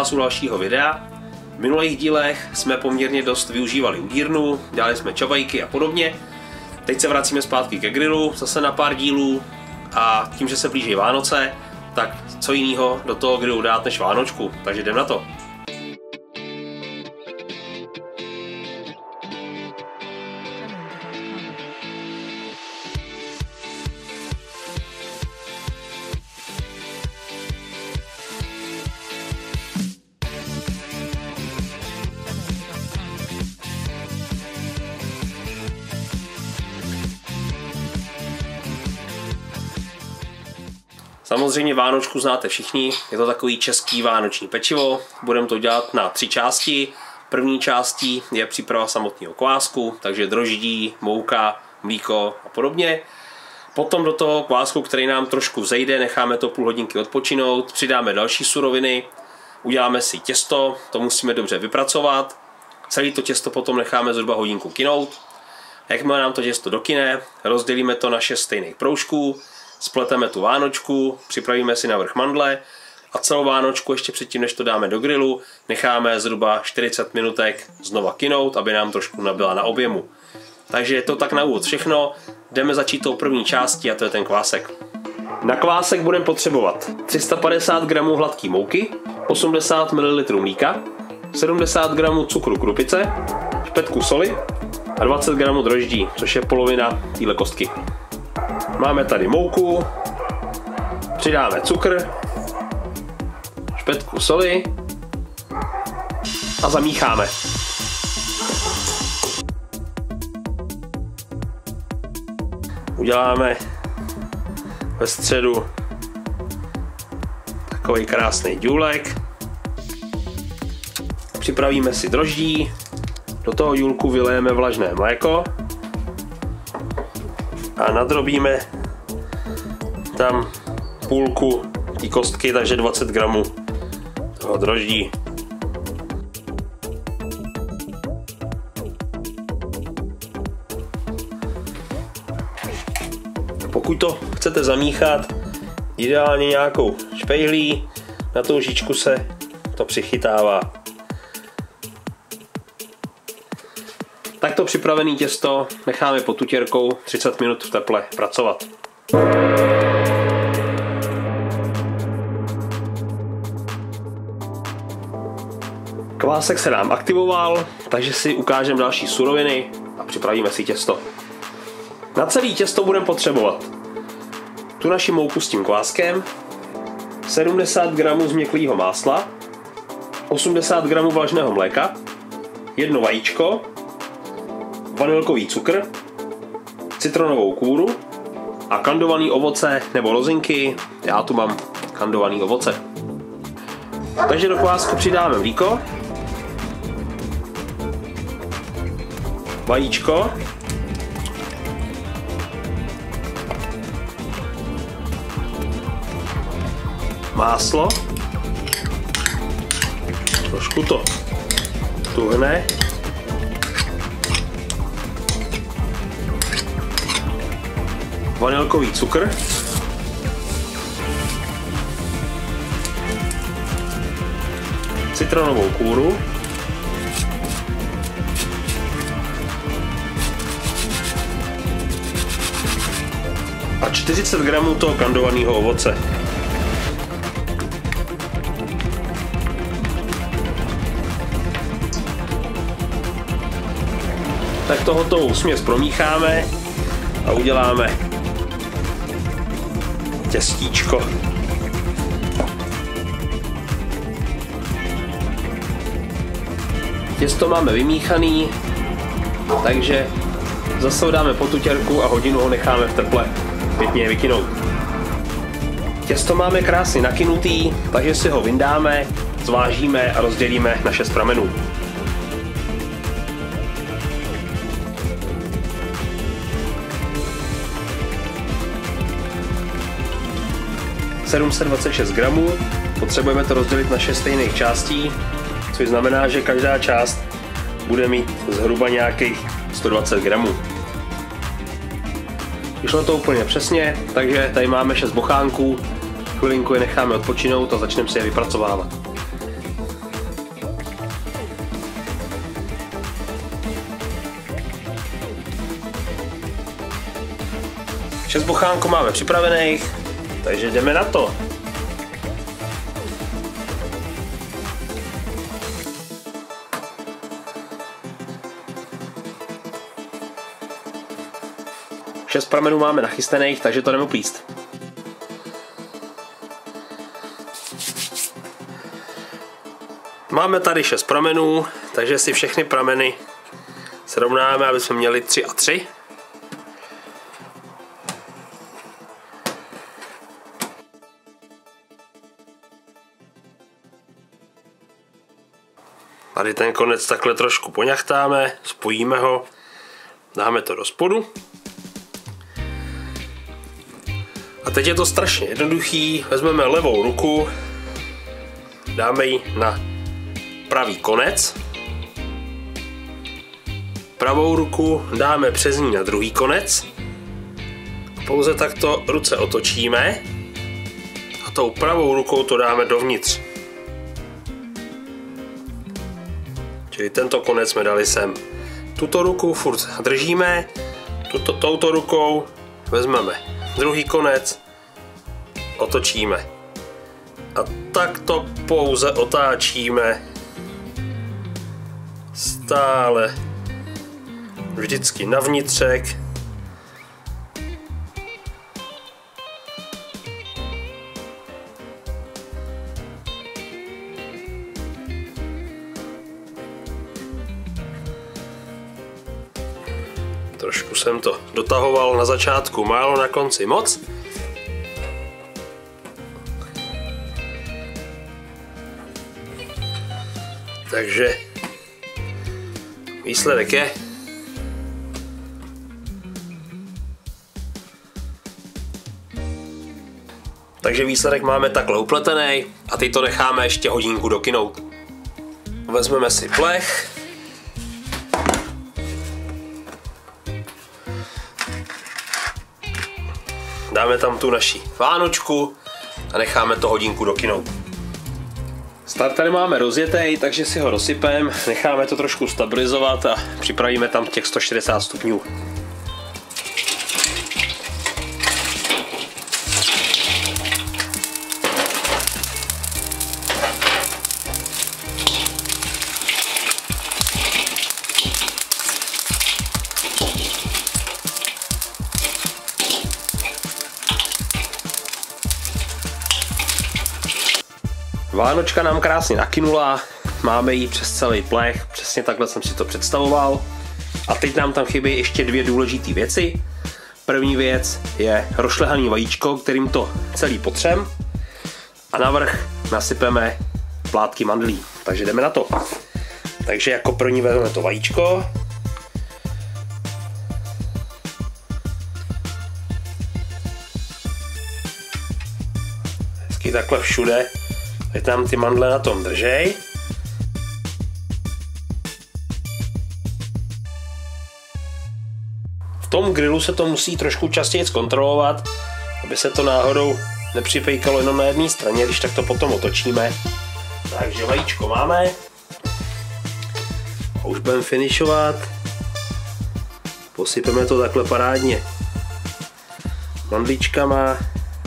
vás u dalšího videa. V minulých dílech jsme poměrně dost využívali udírnu, dělali jsme čavajky a podobně. Teď se vracíme zpátky ke grilu, zase na pár dílů a tím, že se blíží Vánoce, tak co jiného do toho grilu dát než vánočku, takže jdem na to. Samozřejmě vánočku znáte všichni, je to takový český vánoční pečivo, budeme to dělat na 3 části. První částí je příprava samotného kvásku, takže droždí, mouka, mlíko a podobně. Potom do toho kvásku, který nám trošku vzejde, necháme to půl hodinky odpočinout, přidáme další suroviny, uděláme si těsto, to musíme dobře vypracovat. Celé to těsto potom necháme zhruba hodinku kynout. Jakmile nám to těsto dokyne, rozdělíme to na 6 stejných proužků, spleteme tu vánočku, připravíme si navrch mandle a celou vánočku ještě předtím, než to dáme do grilu, necháme zhruba 40 minutek znova kynout, aby nám trošku nabyla na objemu. Takže je to tak na úvod všechno, jdeme začít tou první částí a to je ten kvásek. Na kvásek budeme potřebovat 350 g hladké mouky, 80 ml mlíka, 70 g cukru krupice, špetku soli a 20 g droždí, což je polovina téhle kostky. Máme tady mouku, přidáme cukr, špetku soli a zamícháme. Uděláme ve středu takový krásný důlek. Připravíme si droždí, do toho důlku vylijeme vlažné mléko a nadrobíme tam půlku té kostky, takže 20 gramů toho droždí. Pokud to chcete zamíchat, ideálně nějakou špejlí, na tou lžičku se to přichytává. Takto připravené těsto necháme pod tutěrkou 30 minut v teple pracovat. Kvásek se nám aktivoval, takže si ukážeme další suroviny a připravíme si těsto. Na celé těsto budeme potřebovat tu naši mouku s tím kváskem, 70 g změklého másla, 80 g vlažného mléka, 1 vajíčko, vanilkový cukr, citronovou kůru a kandovaný ovoce nebo lozinky, já tu mám kandovaný ovoce. Takže do kvásku přidáme mlíko, vajíčko, máslo, trošku to tuhne, vanilkový cukr, citronovou kůru, a 40 g toho kandovaného ovoce. Tak to hotovou směs promícháme a uděláme těstíčko. Těsto máme vymíchaný, takže zase ho dáme pod tutěrku a hodinu ho necháme v teple pěkně vykynout. Těsto máme krásně nakynutý, takže si ho vyndáme, zvážíme a rozdělíme na 6 pramenů. ...726 gramů, potřebujeme to rozdělit na 6 stejných částí, což znamená, že každá část bude mít zhruba nějakých 120 gramů. Vyšlo to úplně přesně, takže tady máme 6 bochánků, chvilinku je necháme odpočinout a začneme si je vypracovávat. 6 bochánků máme připravených, takže jdeme na to. Šest pramenů máme nachystaných, takže to jdeme uplíst. Máme tady 6 pramenů, takže si všechny prameny srovnáme, aby jsme měli 3 a 3. Tady ten konec takhle trošku poňachtáme, spojíme ho, dáme to do spodu. A teď je to strašně jednoduchý, vezmeme levou ruku, dáme ji na pravý konec, pravou ruku dáme přes ní na druhý konec, pouze takto ruce otočíme a tou pravou rukou to dáme dovnitř. Čili tento konec jsme dali sem. Tuto ruku furt držíme, touto rukou vezmeme druhý konec, otočíme a takto pouze otáčíme stále vždycky na vnitřek. Trošku jsem to dotahoval na začátku málo, na konci moc. Takže výsledek je výsledek máme takhle upletený a teď to necháme ještě hodinku dokynout. Vezmeme si plech. Dáme tam tu naši vánočku a necháme to hodinku dokynout. Starter máme rozjetý, takže si ho rozsypeme, necháme to trošku stabilizovat a připravíme tam těch 160 stupňů. Vánočka nám krásně nakynula, máme ji přes celý plech, přesně takhle jsem si to představoval. A teď nám tam chybí ještě dvě důležité věci. První věc je rozšlehaný vajíčko, kterým to celý potřem. A navrch nasypeme plátky mandlí, takže jdeme na to. Takže jako první vezmeme to vajíčko. Hezky takhle všude. Teď tam ty mandle na tom držej. V tom grilu se to musí trošku častěji zkontrolovat, aby se to náhodou nepřipejkalo jenom na jedné straně, když tak to potom otočíme. Takže vajíčko máme. A už budeme finišovat. Posypeme to takhle parádně mandličkama.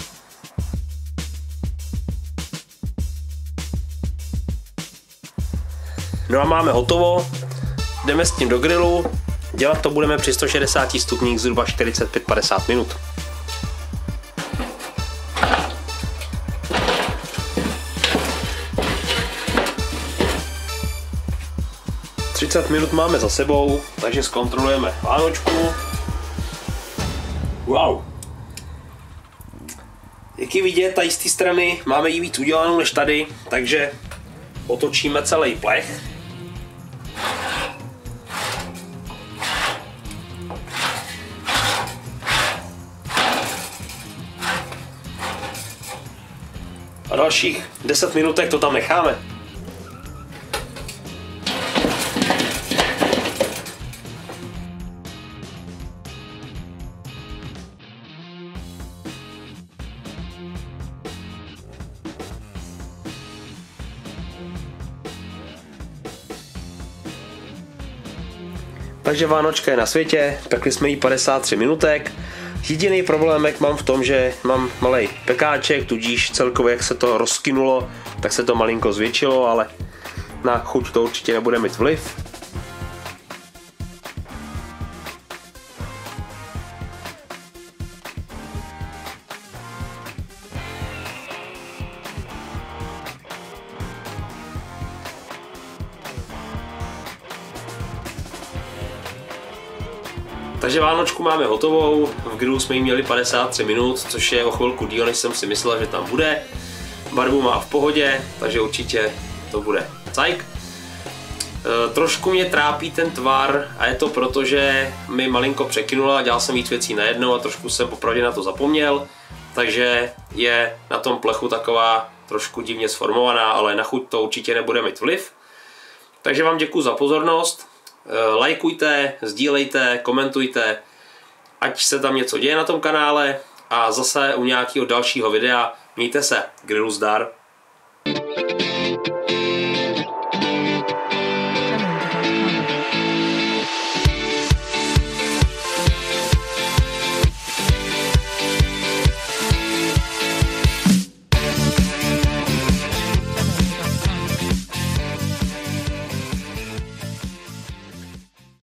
No a máme hotovo, jdeme s tím do grilu, dělat to budeme při 160 stupních zhruba 45-50 minut. Třicet minut máme za sebou, takže zkontrolujeme vánočku. Wow! Jak je vidět, tady z té strany máme ji víc udělanou než tady, takže otočíme celý plech. A dalších 10 minutek to tam necháme. Takže vánočka je na světě, pekli jsme jí 53 minutek Jediný problémek mám v tom, že mám malej pekáček, tudíž celkově jak se to rozkynulo, tak se to malinko zvětšilo, ale na chuť to určitě nebude mít vliv. Takže vánočku máme hotovou, v grilu jsme jí měli 53 minut, což je o chvilku díl, než jsem si myslel, že tam bude. Barvu má v pohodě, takže určitě to bude cajk. Trošku mě trápí ten tvar a je to proto, že mi malinko překynula, dělal jsem víc věcí najednou a trošku jsem popravdě na to zapomněl, takže je na tom plechu taková trošku divně sformovaná, ale na chuť to určitě nebude mít vliv. Takže vám děkuji za pozornost. Lajkujte, sdílejte, komentujte, ať se tam něco děje na tom kanále a zase u nějakého dalšího videa. Mějte se, grilu zdar.